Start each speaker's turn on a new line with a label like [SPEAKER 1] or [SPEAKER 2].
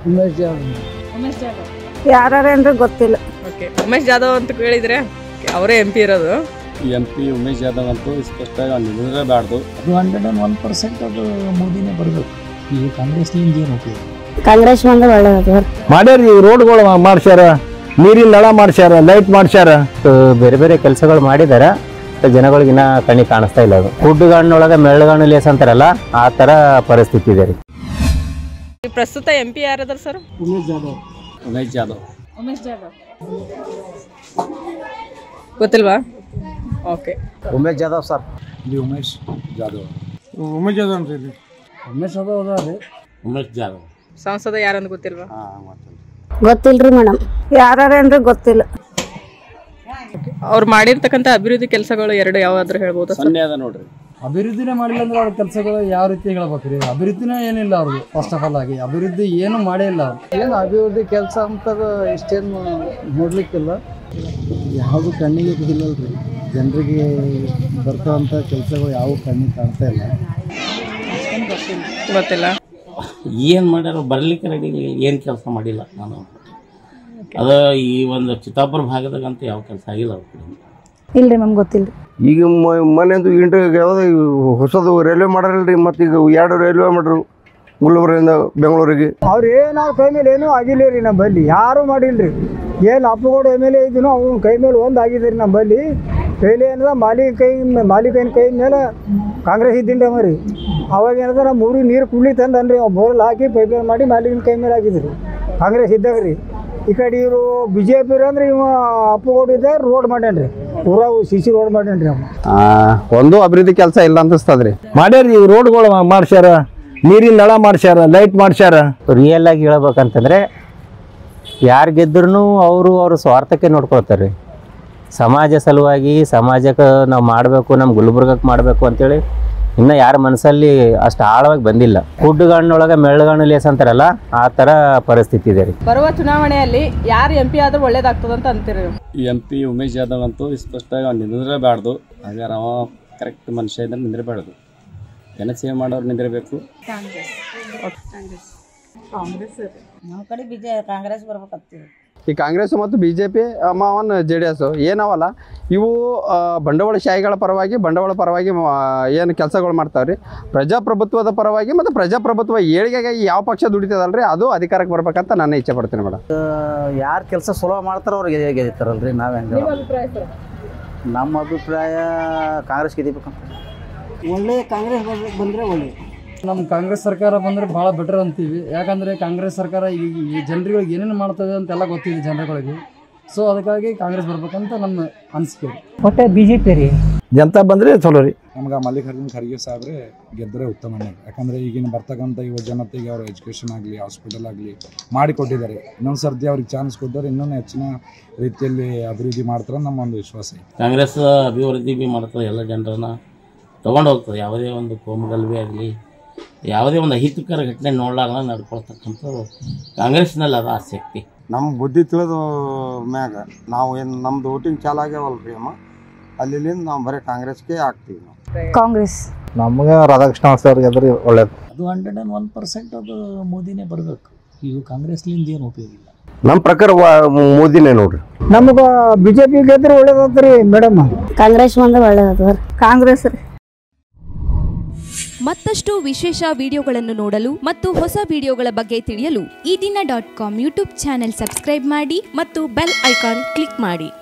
[SPEAKER 1] ಉಮೇಶ್ ಜಾಧವ್.
[SPEAKER 2] ಉಮೇಶ್ ಜಾಧವ್
[SPEAKER 3] ಯಾರೇನ್ರಿ ಗೊತ್ತಿಲ್ಲ.
[SPEAKER 2] ಓಕೆ, ಉಮೇಶ್ ಜಾಧವ್ ಅಂತ ಕೇಳಿದ್ರೆ ಅವರೇ MP ಇರೋದು.
[SPEAKER 4] MP ಉಮೇಶ್ ಜಾಧವ್ ಅಂತೂ ಸ್ಪಷ್ಟವಾಗಿ ನಿಲ್ಲಲೇಬಾರ್ದು.
[SPEAKER 1] ಅದು 101% ಅದು ಮೋದಿನೇ ಬರಬೇಕು. ಈಗ ಕಾಂಗ್ರೆಸ್ನಿಂದ ಏನು ಉಪಯೋಗ?
[SPEAKER 3] ಕಾಂಗ್ರೆಸ್ ಬಂದ್ರೆ ಒಳ್ಳೇದು.
[SPEAKER 5] ಮಾಡ್ಯಾರ, ಈ ರೋಡ್ಗಳು ಮಾಡ್ಸ್ಯಾರ, ನೀರಿನ ನಳ ಮಾಡ್ಸ್ಯಾರ, ಲೈಟ್ ಮಾಡ್ಸ್ಯಾರ,
[SPEAKER 6] ಬೇರೆ ಬೇರೆ ಕೆಲಸಗಳು ಮಾಡಿದಾರ. ಜನಗಳಿಗಿನ್ನ ಕಣ್ಣಿ ಕಾಣಿಸ್ತಾ ಇಲ್ಲ. ಅದು ಹುಡ್ಡುಗಣ್ಣೊಳಗೆ ಮೆಳ್ಳಗಣ್ಣು ಲೇಸ್ ಅಂತಾರಲ್ಲ, ಆ ತರ ಪರಿಸ್ಥಿತಿ ಇದೆ ರೀ.
[SPEAKER 2] ಪ್ರಸ್ತುತ MP ಯಾರದಾರ ಸರ್?
[SPEAKER 1] ಉಮೇಶ್ ಜಾಧವ್.
[SPEAKER 4] ಉಮೇಶ್ ಜಾಧವ್.
[SPEAKER 2] ಉಮೇಶ್ ಜಾಧವ್ ಗೊತ್ತಿಲ್ವಾ? Okay,
[SPEAKER 5] Umesh Jadhav sir.
[SPEAKER 4] ಇಲ್ಲಿ ಉಮೇಶ್ ಜಾಧವ್.
[SPEAKER 1] ಉಮೇಶ್ ಜಾಧವ್ ಅಂತ ಹೇಳಿ. ಉಮೇಶ್ ಜಾಧವ್ ಅದಾರೆ.
[SPEAKER 4] ಉಮೇಶ್ ಜಾಧವ್
[SPEAKER 2] ಸಂಸದ ಯಾರಂತ ಗೊತ್ತಿಲ್ವಾ?
[SPEAKER 3] ಗೊತ್ತಿಲ್ರಿ ಮೇಡಮ್, ಯಾರೇನ್ರಿ ಗೊತ್ತಿಲ್ಲ.
[SPEAKER 2] ಅವ್ರು ಮಾಡಿರ್ತಕ್ಕಂಥ ಅಭಿವೃದ್ಧಿ ಕೆಲಸಗಳು ಎರಡು ಯಾವಾದ್ರೂ ಹೇಳ್ಬೋದು?
[SPEAKER 4] ಸೊನ್ನೆ ಅದ ನೋಡ್ರಿ.
[SPEAKER 1] ಅಭಿವೃದ್ಧಿನೇ ಮಾಡಿಲ್ಲ ಅಂದ್ರೆ ಅವ್ರ ಕೆಲಸಗಳು ಯಾವ ರೀತಿ ಹೇಳ್ಬೇಕ್ರಿ? ಅಭಿವೃದ್ಧಿನೇ ಏನಿಲ್ಲ ಅವ್ರಿಗೆ. ಫಸ್ಟ್ ಆಫ್ ಆಲ್ ಆಗಿ ಅಭಿವೃದ್ಧಿ ಏನು ಮಾಡೇ ಇಲ್ಲ ಅವ್ರು. ಏನು ಅಭಿವೃದ್ಧಿ ಕೆಲಸ ಅಂತ ಇಷ್ಟೇನು ನೋಡ್ಲಿಕ್ಕಿಲ್ಲ. ಯಾವುದು ಕಣ್ಣಿಗೆ ಬಿದ್ದಿಲ್ಲಲ್ರಿ. ಜನರಿಗೆ ಬರ್ತವಂಥ ಕೆಲಸಗಳು ಯಾವ ಕಣ್ಣಿಗೆ ಕಾಣ್ತಾ ಇಲ್ಲ.
[SPEAKER 2] ಗೊತ್ತಿಲ್ಲ.
[SPEAKER 7] ಏನು ಮಾಡ್ಯಾರ ಬರ್ಲಿಕ್ಕೆ ರೆಡಿ, ಏನು ಕೆಲಸ ಮಾಡಿಲ್ಲ. ನಾನು ಅದು ಈ ಒಂದು ಚಿತ್ತಾಪುರ ಭಾಗದಾಗಂತ ಯಾವ ಕೆಲಸ ಆಗಿಲ್ಲ ಅವ್ರ ಕಡೆ.
[SPEAKER 3] ಇಲ್ರಿ ಮ್ಯಾಮ್, ಗೊತ್ತಿಲ್ರಿ.
[SPEAKER 5] ಈಗ ಮನೆಯದು ಯಾವ್ದು ಹೊಸದು ರೈಲ್ವೆ ಮಾಡಾರಲ್ರಿ. ಮತ್ತು ಈಗ 2 ರೈಲ್ವೆ ಮಾಡ್ರು ಗುಲ್ಬರ್ಗದಿಂದ ಬೆಂಗಳೂರಿಗೆ.
[SPEAKER 1] ಅವ್ರು ಏನು ಕೈ ಮೇಲೆ ಏನೂ ಆಗಿಲ್ಲ ರೀ ನಮ್ಮಲ್ಲಿ. ಯಾರೂ ಮಾಡಿಲ್ರಿ. ಏನು ಅಪ್ಪಗೋಡು MLA ಇದ್ದೀನೋ ಅವ್ನ ಕೈ ಮೇಲೆ ಒಂದು ಆಗಿದೆ ರೀ ನಮ್ಮಲ್ಲಿ. ಪೈಲೆ ಏನದ ಮಾಲೀಕನ ಕೈ ಮೇಲೆ ಕಾಂಗ್ರೆಸ್ ಇದ್ದಿಲ್ಲ ಮರಿ. ಅವಾಗ ಏನದ ನಮ್ಮ ಊರಿಗೆ ನೀರು ಕುಡ್ಲಿಕ್ಕೆ ತಂದನ್ರಿ. ಅವ್ ಬೋರ್ಲ್ ಹಾಕಿ ಪೈಪ್ಲೈನ್ ಮಾಡಿ ಮಾಲೀಕನ ಕೈ ಮೇಲೆ ಆಗಿದ್ರಿ ಕಾಂಗ್ರೆಸ್ ಇದ್ದಾಗ ರೀ. ಈ ಕಡೆ ಇವರು BJP ಅಂದ್ರೆ ಇವ ಅಪ್ಪಗೋಡು ಇದ್ದ ರೋಡ್ ಮಾಡ್ಯಾನ್ರಿ. ಪೂರಾ CC ರೋಡ್ ಮಾಡ್ಯಾನ್ರಿ ಅವ.
[SPEAKER 5] ಒಂದು ಅಭಿವೃದ್ಧಿ ಕೆಲಸ ಇಲ್ಲ ಅನ್ಸ್ತದ್ರಿ. ಮಾಡ್ಯಾರ, ಈ ರೋಡ್ಗಳು ಮಾಡ್ಸ್ಯಾರ, ನೀರಿನ ನಳ ಮಾಡ್ಸ್ಯಾರ, ಲೈಟ್ ಮಾಡ್ಸ್ಯಾರ.
[SPEAKER 6] ರಿಯಲ್ ಆಗಿ ಹೇಳ್ಬೇಕಂತಂದ್ರೆ ಯಾರು ಗೆದ್ರೂ ಅವ್ರ ಸ್ವಾರ್ಥಕ್ಕೆ ನೋಡ್ಕೊಳ್ತಾರೆ. ಸಮಾಜ ಸಲುವಾಗಿ ಸಮಾಜಕ್ಕೆ ನಾವು ಮಾಡಬೇಕು, ನಮ್ಮ ಗುಲ್ಬರ್ಗಕ್ಕೆ ಮಾಡಬೇಕು ಅಂತೇಳಿ ಇನ್ನು ಯಾರ ಮನಸ್ಸಲ್ಲಿ ಅಷ್ಟು ಆಳವಾಗಿ ಬಂದಿಲ್ಲ. ಹುಡ್ಡುಗಣ್ಣೊಳಗೆ ಮೆಳ್ಳಗಣ್ಣು ಲೇಸ್ ಅಂತಾರಲ್ಲ, ಆ ಥರ ಪರಿಸ್ಥಿತಿ ಇದೆ ರೀ.
[SPEAKER 2] ಬರುವ ಚುನಾವಣೆಯಲ್ಲಿ ಯಾರು MP ಆದ್ರೂ ಒಳ್ಳೇದಾಗ್ತದಂತ ಅಂತೀರಿ?
[SPEAKER 4] MP ಉಮೇಶ್ ಜಾಧವ್ ಅಂತೂ ಸ್ಪಷ್ಟವಾಗಿ ನಿಂದಿರಬಾರ್ದು. ಹಾಗಾದ್ರೆ ಅವ ಕರೆಕ್ಟ್ ಮನುಷ್ಯ ಇದ್ರೆ ನಿಂದಿರಬಾರ್ದು. ಜನಸೇವೆ ಮಾಡೋರು ನಿಂದಿರಬೇಕು.
[SPEAKER 3] ನಮ್ಮ ಕಡೆ ಕಾಂಗ್ರೆಸ್ ಬರ್ಬೇಕಂತೀವಿ.
[SPEAKER 8] ಈ ಕಾಂಗ್ರೆಸ್ ಮತ್ತು BJP ಅವನ್ JDS ಏನವಲ್ಲ, ಇವು ಬಂಡವಾಳಶಾಹಿಗಳ ಪರವಾಗಿ ಏನು ಕೆಲಸಗಳು ಮಾಡ್ತಾವ್ರಿ. ಪ್ರಜಾಪ್ರಭುತ್ವದ ಪರವಾಗಿ ಮತ್ತು ಪ್ರಜಾಪ್ರಭುತ್ವ ಏಳಿಗೆಗೆ ಯಾವ ಪಕ್ಷ ದುಡಿತದಲ್ರಿ ಅದು ಅಧಿಕಾರಕ್ಕೆ ಬರ್ಬೇಕಂತ ನಾನು ಇಚ್ಛೆ ಪಡ್ತೀನಿ ಮೇಡಮ್.
[SPEAKER 5] ಯಾರು ಕೆಲಸ ಸುಲಭ ಮಾಡ್ತಾರೋ ಅವ್ರಿಗೆ ಗೆದ್ದಿರ್ತಾರಲ್ರಿ. ನಾವು ಹೆಂಗೆ? ನಮ್ಮ ಅಭಿಪ್ರಾಯ ಕಾಂಗ್ರೆಸ್ ಗೆದಿಬೇಕಂತ.
[SPEAKER 1] ಒಳ್ಳೆ ಕಾಂಗ್ರೆಸ್ ಬಂದರೆ ಒಳ್ಳೆ. ನಮ್ಮ ಕಾಂಗ್ರೆಸ್ ಸರ್ಕಾರ ಬಂದರೆ ಭಾಳ ಬೆಟರ್ ಅಂತೀವಿ. ಯಾಕಂದರೆ ಕಾಂಗ್ರೆಸ್ ಸರ್ಕಾರ ಈ ಜನರುಗಳಿಗೆ ಏನೇನು ಮಾಡ್ತದೆ ಅಂತೆಲ್ಲ ಗೊತ್ತಿದೆ ಜನರುಗಳಿಗೆ. ಸೊ ಅದಕ್ಕಾಗಿ ಕಾಂಗ್ರೆಸ್ ಬರ್ಬೇಕಂತ ನಮ್ಮ ಅನಿಸಿಕೆ.
[SPEAKER 6] ಒಟ್ಟೆ BJP ರೀ.
[SPEAKER 5] ಜನತಾ ಬಂದರೆ ಚಲೋ ರೀ.
[SPEAKER 9] ನಮ್ಗೆ ಮಲ್ಲಿಕಾರ್ಜುನ್ ಖರ್ಗೆ ಸಾಹೇಬ್ರೆ ಗೆದ್ದರೆ ಉತ್ತಮ. ಯಾಕಂದರೆ ಈಗಿನ ಬರ್ತಕ್ಕಂಥ ಯುವ ಜನತೆಗೆ ಅವ್ರ ಎಜುಕೇಷನ್ ಆಗಲಿ, ಹಾಸ್ಪಿಟಲ್ ಆಗಲಿ ಮಾಡಿಕೊಟ್ಟಿದ್ದಾರೆ. ಇನ್ನೊಂದು ಸರ್ತಿ ಅವ್ರಿಗೆ ಚಾನ್ಸ್ ಕೊಟ್ಟರೆ ಇನ್ನೂ ಹೆಚ್ಚಿನ ರೀತಿಯಲ್ಲಿ ಅಭಿವೃದ್ಧಿ ಮಾಡ್ತಾರೆ ನಮ್ಮ ಒಂದು ವಿಶ್ವಾಸ ಇದೆ.
[SPEAKER 7] ಕಾಂಗ್ರೆಸ್ ಅಭಿವೃದ್ಧಿ ಮಾಡ್ತದೆ, ಎಲ್ಲ ಜನರನ್ನ ತೊಗೊಂಡು ಹೋಗ್ತದೆ. ಯಾವುದೇ ಒಂದು ಕೋಮುಗಲ್ಭೆ ಆಗಲಿ, ಯಾವುದೇ ಒಂದು ಅಹಿತಕರ ಘಟನೆ ನೋಡಲಾರ್ದ ನಡ್ಕೊಳ್ತಕ್ಕಂಥದ್ದು ಕಾಂಗ್ರೆಸ್ನಲ್ಲಿ ಅದ ಆಸಕ್ತಿ.
[SPEAKER 10] ನಮ್ಮ ಬುದ್ಧಿ ತಿಳಿದು ಮ್ಯಾಗ ನಾವು ಏನು ನಮ್ದು ವೋಟಿಂಗ್ ಚಾಲು ಆಗ್ಯಾವಲ್ರಿ ಅಮ್ಮ, ಅಲ್ಲಿಂದ ನಾವು ಬರೀ ಕಾಂಗ್ರೆಸ್ಗೆ ಹಾಕ್ತೀವಿ. ನಾವು
[SPEAKER 3] ಕಾಂಗ್ರೆಸ್.
[SPEAKER 5] ನಮಗೆ ರಾಧಾಕೃಷ್ಣ ಸರ್ ಗೆದ್ರೆ ಒಳ್ಳೇದು.
[SPEAKER 1] ಅದು 101% ಅದು ಮೋದಿನೇ ಬರಬೇಕು. ಈಗ ಕಾಂಗ್ರೆಸ್ಲಿಂದ ಏನು ಉಪಯೋಗ ಇಲ್ಲ.
[SPEAKER 5] ನಮ್ಮ ಪ್ರಕಾರ ಮೋದಿನೇ ನೋಡ್ರಿ.
[SPEAKER 1] ನಮಗೆ BJP ಗೆದ್ರೆ ಒಳ್ಳೇದತ್ರಿ ಮೇಡಮ್.
[SPEAKER 3] ಕಾಂಗ್ರೆಸ್ ಬಂದ್ರೆ ಒಳ್ಳೇದು. ಕಾಂಗ್ರೆಸ್ ರೀ.
[SPEAKER 11] ಮತ್ತಷ್ಟು ವಿಶೇಷ ವಿಡಿಯೋಗಳನ್ನು ನೋಡಲು ಮತ್ತು ಹೊಸ ವಿಡಿಯೋಗಳ ಬಗ್ಗೆ ತಿಳಿಯಲು ಈ ದಿನ .com ಯೂಟ್ಯೂಬ್ ಚಾನೆಲ್ ಸಬ್ಸ್ಕ್ರೈಬ್ ಮಾಡಿ ಮತ್ತು ಬೆಲ್ ಐಕಾನ್ ಕ್ಲಿಕ್ ಮಾಡಿ.